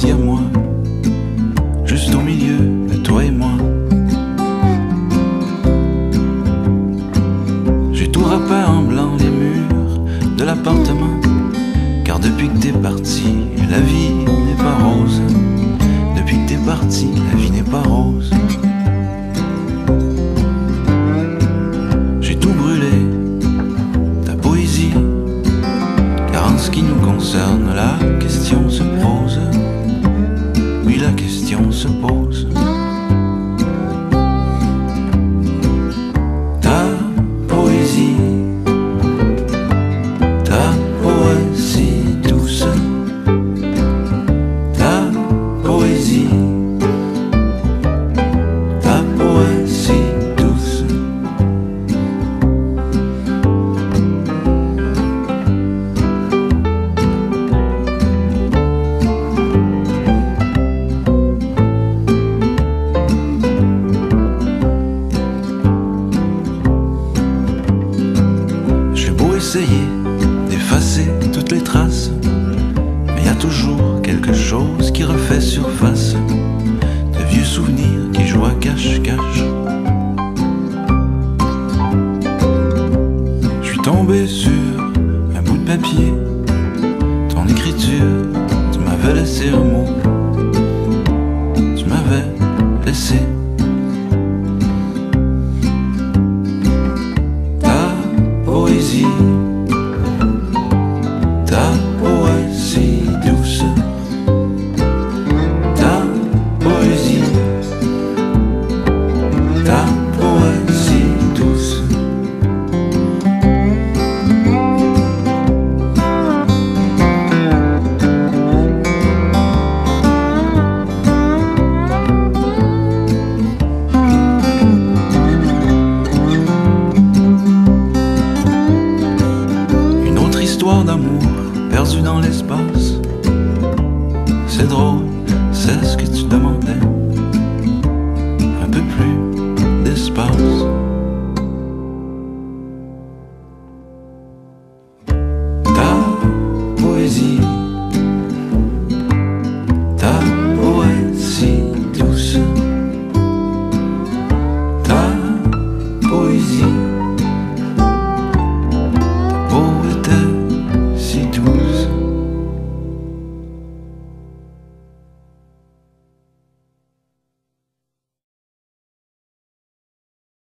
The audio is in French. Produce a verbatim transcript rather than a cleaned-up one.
ici à moi, juste au milieu de toi et moi. J'ai tout repeint en blanc les murs de l'appartement, car depuis que t'es parti, la vie n'est pas rose. Depuis que t'es parti, la vie n'est pas rose. J'ai tout brûlé, ta poésie, car en ce qui nous concerne, la question se pose. Oui, la question se pose. Ta poésie, ta poésie douce, ta poésie, ta poésie douce. J'ai beau essayer d'effacer toutes les traces, mais y a toujours quelque chose qui refait surface, de vieux souvenirs qui jouent à cache-cache. Je suis tombé sur un bout de papier, ton écriture, tu m'avais laissé un mot, tu m'avais laissé ta poésie, ta poésie douce, ta poésie, ta poésie douce. Une autre histoire d'amour perdue dans l'espace. C'est drôle, c'est ce que tu demandes.